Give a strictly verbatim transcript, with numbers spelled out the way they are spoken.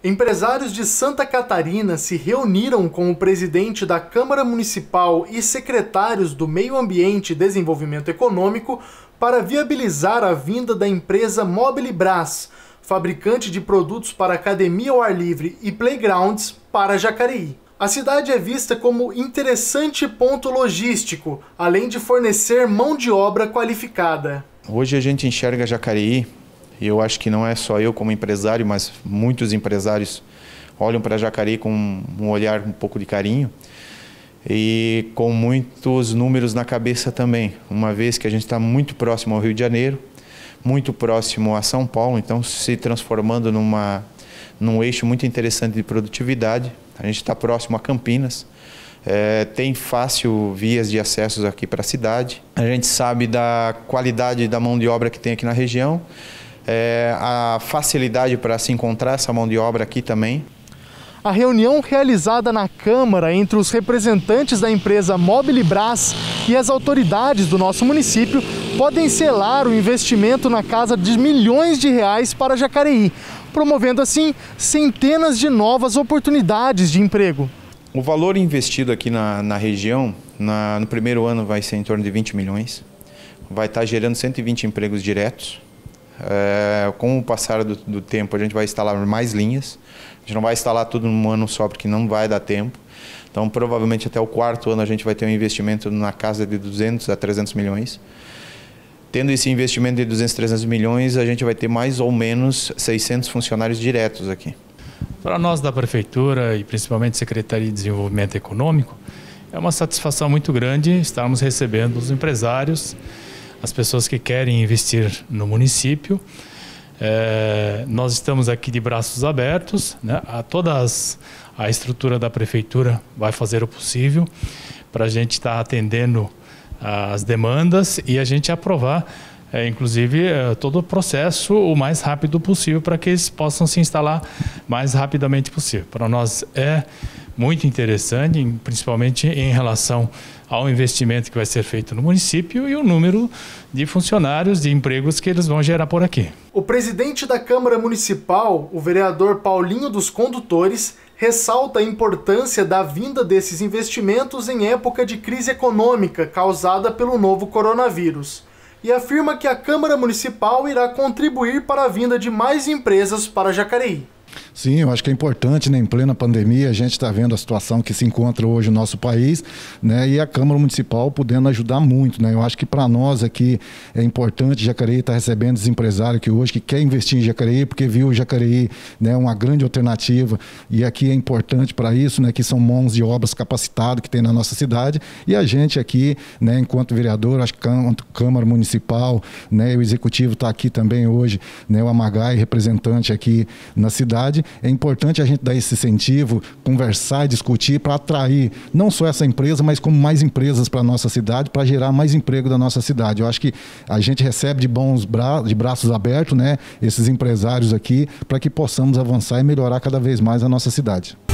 Empresários de Santa Catarina se reuniram com o presidente da Câmara Municipal e secretários do Meio Ambiente e Desenvolvimento Econômico para viabilizar a vinda da empresa Mobilibras, fabricante de produtos para academia ao ar livre e playgrounds, para Jacareí. A cidade é vista como interessante ponto logístico, além de fornecer mão de obra qualificada. Hoje a gente enxerga Jacareí, e eu acho que não é só eu como empresário, mas muitos empresários olham para Jacareí com um olhar um pouco de carinho e com muitos números na cabeça também, uma vez que a gente está muito próximo ao Rio de Janeiro, muito próximo a São Paulo, então se transformando numa, num eixo muito interessante de produtividade. A gente está próximo a Campinas, é, tem fácil vias de acessos aqui para a cidade. A gente sabe da qualidade da mão de obra que tem aqui na região, é, a facilidade para se encontrar essa mão de obra aqui também. A reunião realizada na Câmara entre os representantes da empresa Mobilibras e as autoridades do nosso município podem selar o investimento na casa de milhões de reais para Jacareí, promovendo assim centenas de novas oportunidades de emprego. O valor investido aqui na, na região, na, no primeiro ano vai ser em torno de vinte milhões, vai estar gerando cento e vinte empregos diretos. É, com o passar do, do tempo a gente vai instalar mais linhas, a gente não vai instalar tudo num ano só porque não vai dar tempo, então provavelmente até o quarto ano a gente vai ter um investimento na casa de duzentos a trezentos milhões. Tendo esse investimento de duzentos, trezentos milhões, a gente vai ter mais ou menos seiscentos funcionários diretos aqui. Para nós da Prefeitura e principalmente Secretaria de Desenvolvimento Econômico, é uma satisfação muito grande estarmos recebendo os empresários, as pessoas que querem investir no município. É, nós estamos aqui de braços abertos, né? A todas a estrutura da Prefeitura vai fazer o possível para a gente estar atendendo as demandas e a gente aprovar, é, inclusive, é, todo o processo o mais rápido possível para que eles possam se instalar mais rapidamente possível. Para nós é muito interessante, principalmente em relação ao investimento que vai ser feito no município e o número de funcionários, de empregos que eles vão gerar por aqui. O presidente da Câmara Municipal, o vereador Paulinho dos Condutores, ressalta a importância da vinda desses investimentos em época de crise econômica causada pelo novo coronavírus e afirma que a Câmara Municipal irá contribuir para a vinda de mais empresas para Jacareí. Sim, eu acho que é importante, né, em plena pandemia, a gente está vendo a situação que se encontra hoje no nosso país, né, e a Câmara Municipal podendo ajudar muito, né. Eu acho que para nós aqui é importante, Jacareí está recebendo os empresários que hoje que quer investir em Jacareí, porque viu o Jacareí, né, uma grande alternativa, e aqui é importante para isso, né, que são mãos de obras capacitadas que tem na nossa cidade, e a gente aqui, né, enquanto vereador, acho que Câmara Municipal, né, o Executivo está aqui também hoje, né, o Amagai, representante aqui na cidade. É importante a gente dar esse incentivo, conversar e discutir para atrair não só essa empresa, mas como mais empresas para a nossa cidade, para gerar mais emprego da nossa cidade. Eu acho que a gente recebe de bons bra de braços abertos, né, esses empresários aqui, para que possamos avançar e melhorar cada vez mais a nossa cidade.